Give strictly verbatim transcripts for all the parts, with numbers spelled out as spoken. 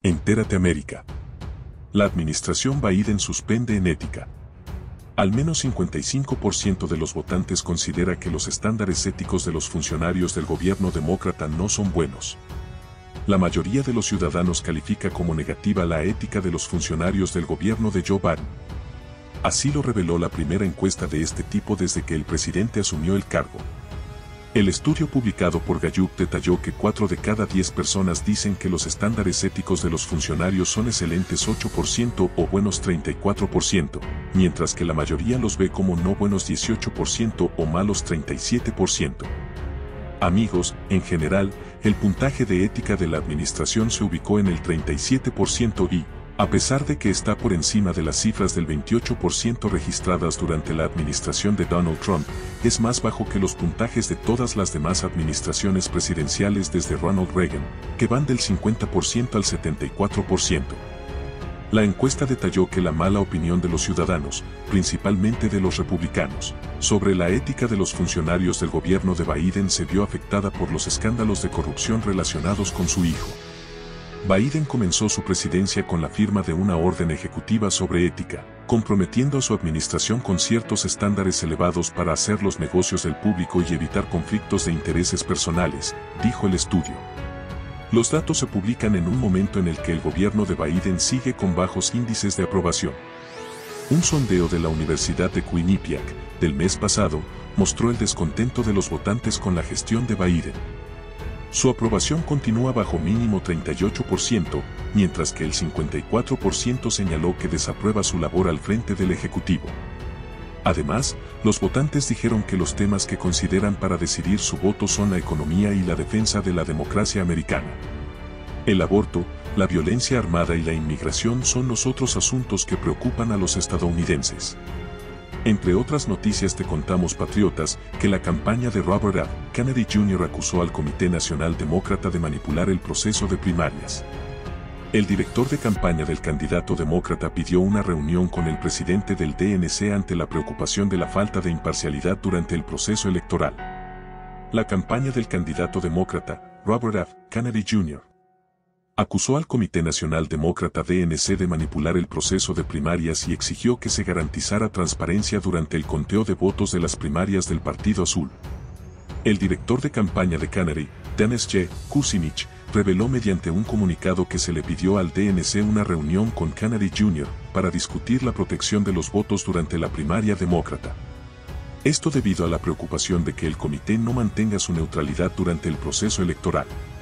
Entérate América. La administración Biden suspende en ética. Al menos cincuenta y cinco por ciento de los votantes considera que los estándares éticos de los funcionarios del gobierno demócrata no son buenos. La mayoría de los ciudadanos califica como negativa la ética de los funcionarios del gobierno de Joe Biden. Así lo reveló la primera encuesta de este tipo desde que el presidente asumió el cargo. El estudio publicado por Gallup detalló que cuatro de cada diez personas dicen que los estándares éticos de los funcionarios son excelentes ocho por ciento o buenos treinta y cuatro por ciento, mientras que la mayoría los ve como no buenos dieciocho por ciento o malos treinta y siete por ciento. Amigos, en general, el puntaje de ética de la administración se ubicó en el treinta y siete por ciento y, a pesar de que está por encima de las cifras del veintiocho por ciento registradas durante la administración de Donald Trump, es más bajo que los puntajes de todas las demás administraciones presidenciales desde Ronald Reagan, que van del cincuenta por ciento al setenta y cuatro por ciento. La encuesta detalló que la mala opinión de los ciudadanos, principalmente de los republicanos, sobre la ética de los funcionarios del gobierno de Biden se vio afectada por los escándalos de corrupción relacionados con su hijo. Biden comenzó su presidencia con la firma de una orden ejecutiva sobre ética, comprometiendo a su administración con ciertos estándares elevados para hacer los negocios del público y evitar conflictos de intereses personales, dijo el estudio. Los datos se publican en un momento en el que el gobierno de Biden sigue con bajos índices de aprobación. Un sondeo de la Universidad de Quinnipiac, del mes pasado, mostró el descontento de los votantes con la gestión de Biden. Su aprobación continúa bajo mínimo treinta y ocho por ciento, mientras que el cincuenta y cuatro por ciento señaló que desaprueba su labor al frente del Ejecutivo. Además, los votantes dijeron que los temas que consideran para decidir su voto son la economía y la defensa de la democracia americana. El aborto, la violencia armada y la inmigración son los otros asuntos que preocupan a los estadounidenses. Entre otras noticias te contamos, patriotas, que la campaña de Robert F. Kennedy junior acusó al Comité Nacional Demócrata de manipular el proceso de primarias. El director de campaña del candidato demócrata pidió una reunión con el presidente del D N C ante la preocupación de la falta de imparcialidad durante el proceso electoral. La campaña del candidato demócrata, Robert F. Kennedy junior, acusó al Comité Nacional Demócrata D N C de manipular el proceso de primarias y exigió que se garantizara transparencia durante el conteo de votos de las primarias del Partido Azul. El director de campaña de Kennedy, Dennis J. Kucinich, reveló mediante un comunicado que se le pidió al D N C una reunión con Kennedy junior para discutir la protección de los votos durante la primaria demócrata. Esto debido a la preocupación de que el comité no mantenga su neutralidad durante el proceso electoral.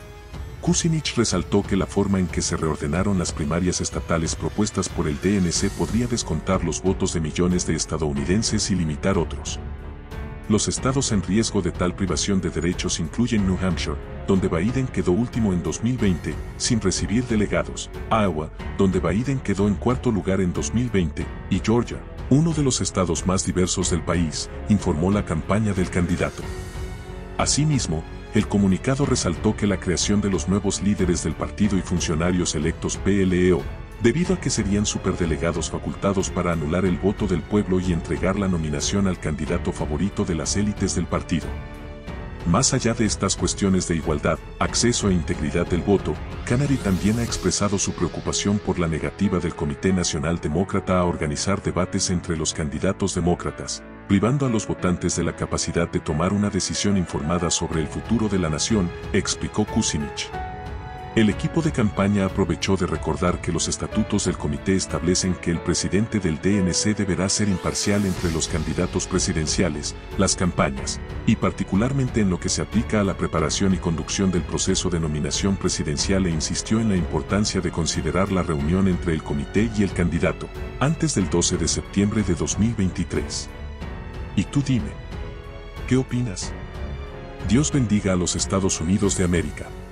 Kucinich resaltó que la forma en que se reordenaron las primarias estatales propuestas por el D N C podría descontar los votos de millones de estadounidenses y limitar otros. Los estados en riesgo de tal privación de derechos incluyen New Hampshire, donde Biden quedó último en dos mil veinte, sin recibir delegados, Iowa, donde Biden quedó en cuarto lugar en dos mil veinte, y Georgia, uno de los estados más diversos del país, informó la campaña del candidato. Asimismo, el comunicado resaltó que la creación de los nuevos líderes del partido y funcionarios electos P L E O, debido a que serían superdelegados facultados para anular el voto del pueblo y entregar la nominación al candidato favorito de las élites del partido. Más allá de estas cuestiones de igualdad, acceso e integridad del voto, Kennedy también ha expresado su preocupación por la negativa del Comité Nacional Demócrata a organizar debates entre los candidatos demócratas, privando a los votantes de la capacidad de tomar una decisión informada sobre el futuro de la nación, explicó Kucinich. El equipo de campaña aprovechó de recordar que los estatutos del comité establecen que el presidente del D N C deberá ser imparcial entre los candidatos presidenciales, las campañas, y particularmente en lo que se aplica a la preparación y conducción del proceso de nominación presidencial, e insistió en la importancia de considerar la reunión entre el comité y el candidato, antes del doce de septiembre de dos mil veintitrés. Y tú dime, ¿qué opinas? Dios bendiga a los Estados Unidos de América.